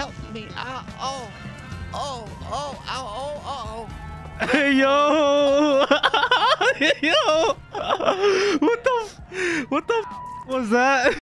help me. Oh, ow, oh. Hey, yo. Yo. What the was that?